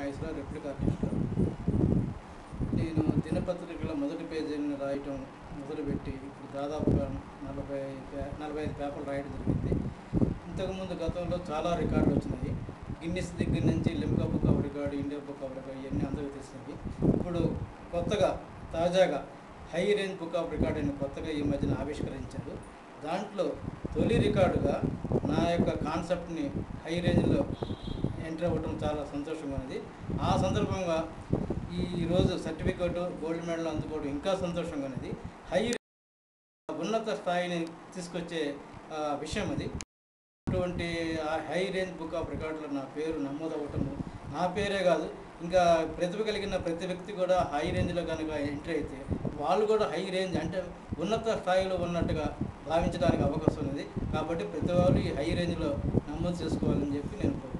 Nageswararao, replica artist. నేను దినపత్రికల మొదటి పేజీని రాయటం మొదలుపెట్టి ఇప్పుడు దాదాపుగా 45 పేపర్లు రాయడం జరిగింది. ఇంతకుముందు గతంలో చాలా రికార్డులు వచ్చినాయి. గిన్నిస్ దగ్గర నుంచి Limca book of record, India book of record ఇవన్నీ అందరికీ తెలిసినవి. ఇప్పుడు కొత్తగా తాజాగా high range book of record అని కొత్తగా ఈ మధ్యన ఆవిష్కరించారు. దాంట్లో తొలి రికార్డుగా నా యొక్క కాన్సెప్ట్ని హై రేంజ్లో ఎంటర్ అవ్వడం చాలా సంతోషంగా ఉంది. ఆ సందర్భంగా ఈరోజు సర్టిఫికేటు, గోల్డ్ మెడల్ అందుకోవడం ఇంకా సంతోషంగా ఉన్నది. ఉన్నత స్థాయిని తీసుకొచ్చే విషయం అది. అటువంటి ఆ హై రేంజ్ బుక్ ఆఫ్ రికార్డులో నా పేరు నమోదవ్వటము, నా పేరే కాదు ఇంకా ప్రతిభ కలిగిన ప్రతి వ్యక్తి కూడా హై రేంజ్లో కనుక ఎంట్రీ అయితే వాళ్ళు కూడా హై రేంజ్ అంటే ఉన్నత స్థాయిలో ఉన్నట్టుగా భావించడానికి అవకాశం ఉంది. కాబట్టి ప్రతి వాళ్ళు ఈ హై రేంజ్లో నమోదు చేసుకోవాలని చెప్పి నేను